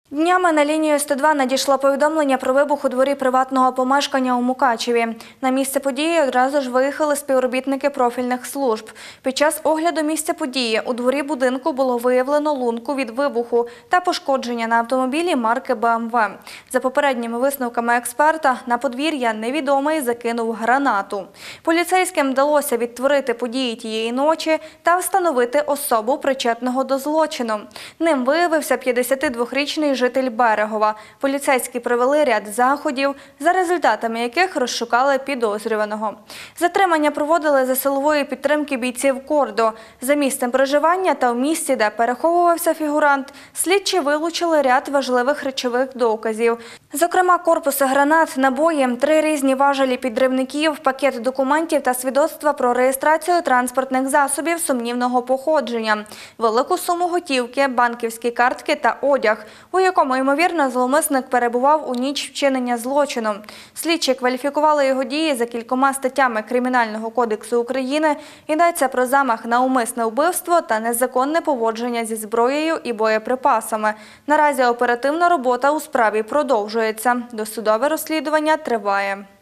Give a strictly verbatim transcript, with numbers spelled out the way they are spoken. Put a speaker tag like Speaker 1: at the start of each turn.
Speaker 1: Днями на лінію сто два надійшло повідомлення про вибух у дворі приватного помешкання у Мукачеві. На місце події одразу ж виїхали співробітники профільних служб. Під час огляду місця події у дворі будинку було виявлено лунку від вибуху та пошкодження на автомобілі марки Бе Ем Ве. За попередніми висновками експерта, на подвір'я невідомий закинув гранату. Поліцейським вдалося відтворити події тієї ночі та встановити особу, причетного до злочину. Ним виявився п'ятдесятидвохрічний житель Берегова. Поліцейські провели ряд заходів, за результатами яких розшукали підозрюваного. Затримання проводили за силової підтримки бійців КОРДу. За місцем проживання та в місці, де переховувався фігурант, слідчі вилучили ряд важливих речових доказів. Зокрема, корпуси гранат, набої, три різні важелі підривників, пакет документів та свідоцтва про реєстрацію транспортних засобів сумнівного походження, велику суму готівки, банківські картки та одяг, у якому, ймовірно, зловмисник перебував у ніч вчинення злочину. Слідчі кваліфікували його дії за кількома статтями Кримінального кодексу України. Йдеться про замах на умисне вбивство та незаконне поводження зі зброєю і боєприпасами. Наразі оперативна робота у справі продовжується. Досудове розслідування триває.